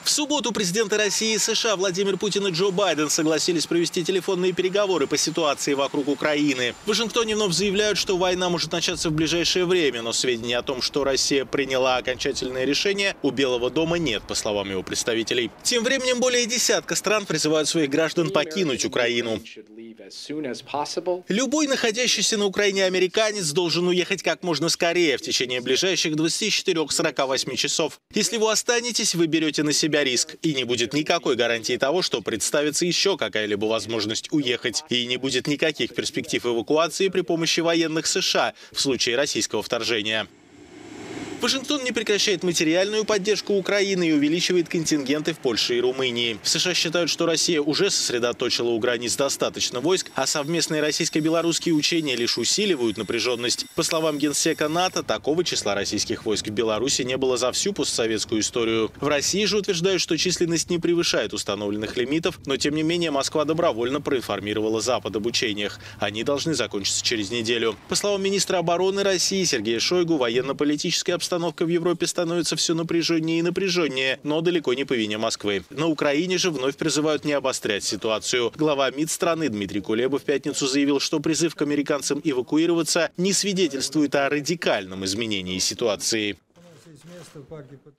В субботу президенты России и США Владимир Путин и Джо Байден согласились провести телефонные переговоры по ситуации вокруг Украины. В Вашингтоне вновь заявляют, что война может начаться в ближайшее время, но сведений о том, что Россия приняла окончательное решение, у Белого дома нет, по словам его представителей. Тем временем более десятка стран призывают своих граждан покинуть Украину. Любой находящийся на Украине американец должен уехать как можно скорее, в течение ближайших 24-48 часов. Если вы останетесь, вы берете на себя риск. И не будет никакой гарантии того, что представится еще какая-либо возможность уехать. И не будет никаких перспектив эвакуации при помощи военных США в случае российского вторжения. Вашингтон не прекращает материальную поддержку Украины и увеличивает контингенты в Польше и Румынии. В США считают, что Россия уже сосредоточила у границ достаточно войск, а совместные российско-белорусские учения лишь усиливают напряженность. По словам генсека НАТО, такого числа российских войск в Беларуси не было за всю постсоветскую историю. В России же утверждают, что численность не превышает установленных лимитов, но тем не менее Москва добровольно проинформировала Запад об учениях. Они должны закончиться через неделю. По словам министра обороны России Сергея Шойгу, военно-политическая обстановка в Европе становится все напряженнее и напряженнее, но далеко не по вине Москвы. На Украине же вновь призывают не обострять ситуацию. Глава МИД страны Дмитрий Кулеба в пятницу заявил, что призыв к американцам эвакуироваться не свидетельствует о радикальном изменении ситуации.